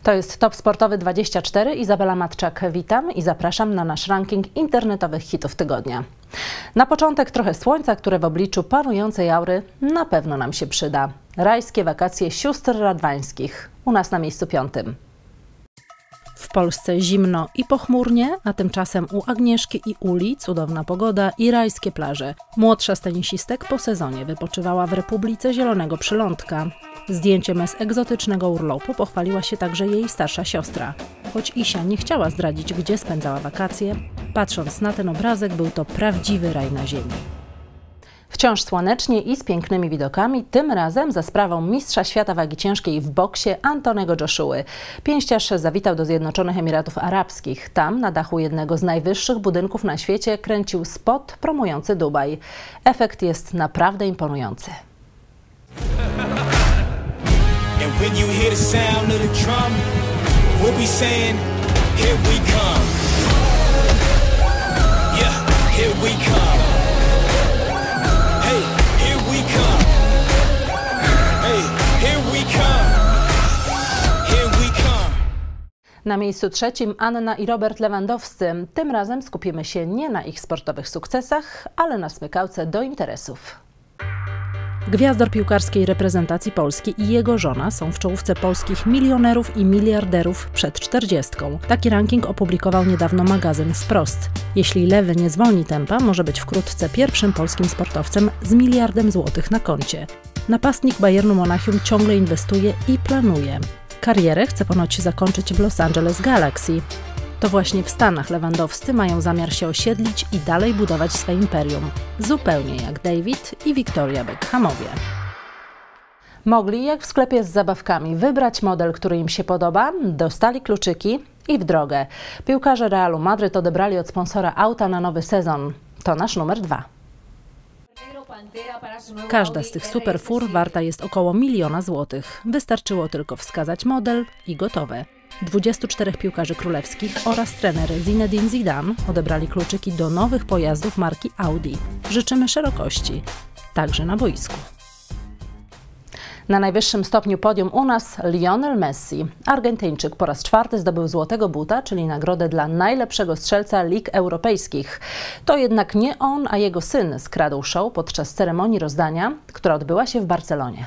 To jest Top Sportowy 24. Izabela Matczak, witam i zapraszam na nasz ranking internetowych hitów tygodnia. Na początek trochę słońca, które w obliczu panującej aury na pewno nam się przyda. Rajskie wakacje sióstr Radwańskich, u nas na miejscu 5. W Polsce zimno i pochmurnie, a tymczasem u Agnieszki i Uli cudowna pogoda i rajskie plaże. Młodsza z tenisistek po sezonie wypoczywała w Republice Zielonego Przylądka. Zdjęciem z egzotycznego urlopu pochwaliła się także jej starsza siostra. Choć Isia nie chciała zdradzić, gdzie spędzała wakacje, patrząc na ten obrazek, był to prawdziwy raj na ziemi. Wciąż słonecznie i z pięknymi widokami, tym razem za sprawą mistrza świata wagi ciężkiej w boksie Antonego Joshuły. Pięściarz zawitał do Zjednoczonych Emiratów Arabskich. Tam, na dachu jednego z najwyższych budynków na świecie, kręcił spot promujący Dubaj. Efekt jest naprawdę imponujący. Na miejscu 3 Anna i Robert Lewandowscy. Tym razem skupimy się nie na ich sportowych sukcesach, ale na smykałce do interesów. Gwiazdor piłkarskiej reprezentacji Polski i jego żona są w czołówce polskich milionerów i miliarderów przed 40. Taki ranking opublikował niedawno magazyn Wprost. Jeśli lewy nie zwolni tempa, może być wkrótce pierwszym polskim sportowcem z miliardem złotych na koncie. Napastnik Bayernu Monachium ciągle inwestuje i planuje. Karierę chce ponoć zakończyć w Los Angeles Galaxy. To właśnie w Stanach Lewandowscy mają zamiar się osiedlić i dalej budować swe imperium. Zupełnie jak David i Victoria Beckhamowie. Mogli, jak w sklepie z zabawkami, wybrać model, który im się podoba, dostali kluczyki i w drogę. Piłkarze Realu Madryt odebrali od sponsora auta na nowy sezon. To nasz numer 2. Każda z tych superfur warta jest około 1 000 000 złotych. Wystarczyło tylko wskazać model i gotowe. 24 piłkarzy królewskich oraz trener Zinedine Zidane odebrali kluczyki do nowych pojazdów marki Audi. Życzymy szerokości, także na boisku. Na najwyższym stopniu podium u nas Lionel Messi. Argentyńczyk po raz 4 zdobył złotego buta, czyli nagrodę dla najlepszego strzelca lig europejskich. To jednak nie on, a jego syn skradł show podczas ceremonii rozdania, która odbyła się w Barcelonie.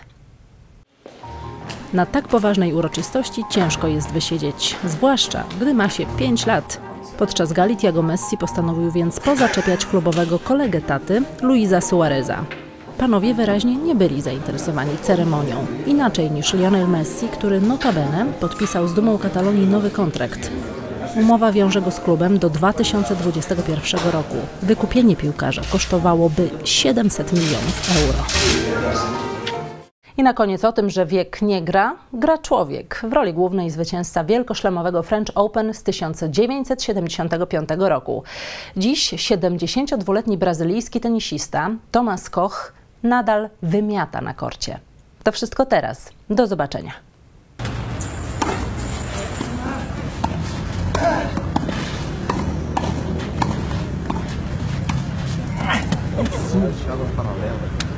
Na tak poważnej uroczystości ciężko jest wysiedzieć, zwłaszcza gdy ma się 5 lat. Podczas gali Thiago Messi postanowił więc pozaczepiać klubowego kolegę taty, Luisa Suareza. Panowie wyraźnie nie byli zainteresowani ceremonią, inaczej niż Lionel Messi, który notabene podpisał z dumą Katalonii nowy kontrakt. Umowa wiąże go z klubem do 2021 roku. Wykupienie piłkarza kosztowałoby 700 milionów euro. I na koniec o tym, że wiek nie gra, gra człowiek. W roli głównej zwycięzca wielkoszlemowego French Open z 1975 roku. Dziś 72-letni brazylijski tenisista Thomas Koch nadal wymiata na korcie. To wszystko teraz. Do zobaczenia. Paralela.